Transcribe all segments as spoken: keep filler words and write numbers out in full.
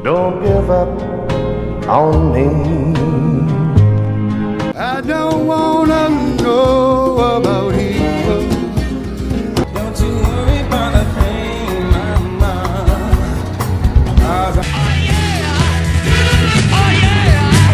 Don't give up on me. I don't wanna know about evil. Don't you worry about a thing, mama. Oh yeah, oh yeah.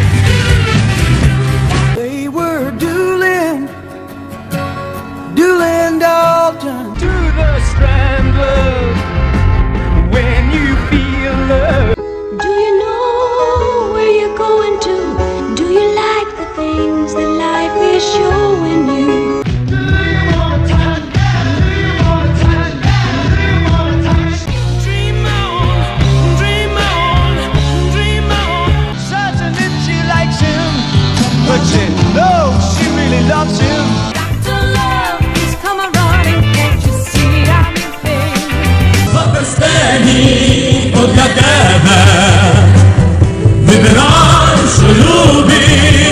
They were Doolin, Doolin, Dalton. To the Strand, love, when you feel love. Do you know where you're going to? Do you like the things that life is showing you? Do you wanna touch? Do you wanna touch? Do you wanna touch? Dream on, dream on, dream on. Certain that she likes him, but she knows she really loves him. Doctor Love, he's coming running. Can't you see I'm in pain? Pakistani od Jagera wybrać lubi.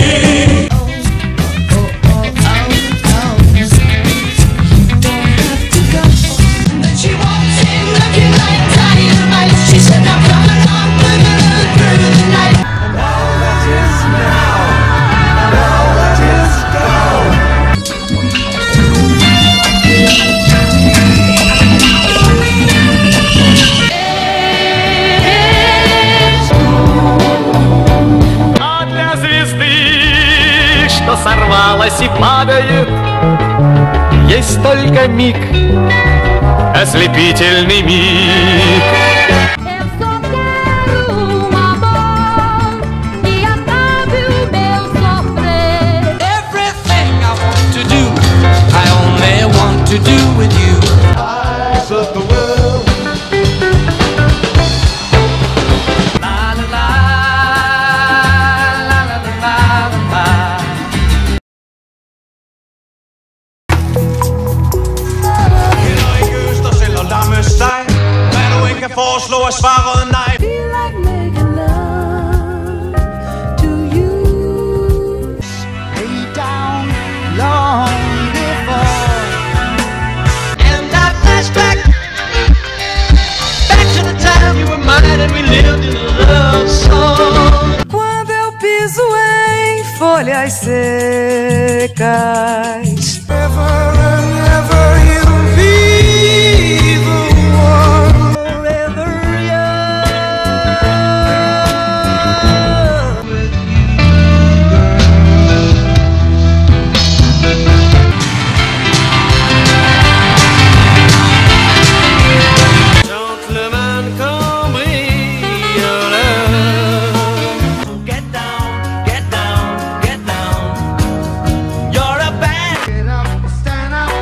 She walks in looking like dynamite. She said I'm coming on through the night. And all that is now, and all that is gone. А для звезды, что сорвалась и падает, есть только миг, ослепительный миг. Eu só quero um amor e acabe o meu sofrer. Everything I want to do, I only want to do with you. Eyes of the world. La la la, la la la la la. Men du ikke kan foreslå at svaret nej. Feel like making love to you. Way down long before. And that flashback back to the time you were mine and we lived in a love song. Quando eu piso em folhas secas, Ever and ever you'll be the one. Forever young with you. Don't le man cambrioleur. Get down, get down, get down. You're a bad. Get up, stand up.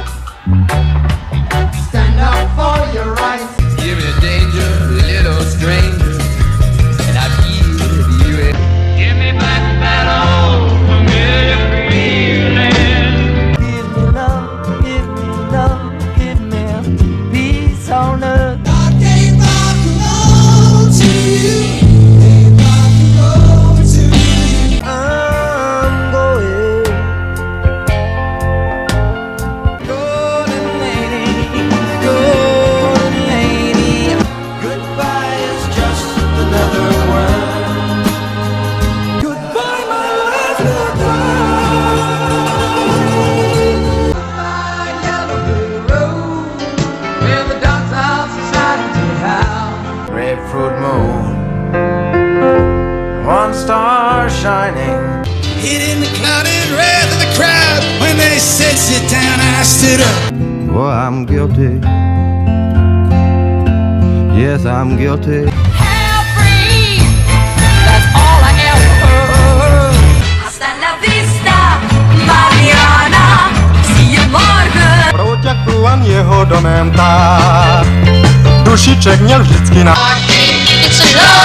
Stand up for your rights. Give me a danger, little stranger, and I've healed you. Give me back that old familiar feeling. Give me love, give me love, give me peace on earth. I gave rock and roll to you. Gave rock and roll to you. I'm going. Golden lady, golden lady. Goodbye is just another word. Goodbye, my life, goodbye. Goodbye, yellow brick road, where the dogs of society howl. Red fruit moon, one star shining. Hid in the clouded wrath of the crowd. When they said sit down, I stood up. Well, I'm guilty. Yes, I'm guilty. Hair free, that's all I ever heard. Hasta la vista, Mariana. See you morgen. Proťakujem jeho domem tak. Dušiček měl vždycky na... It's a love.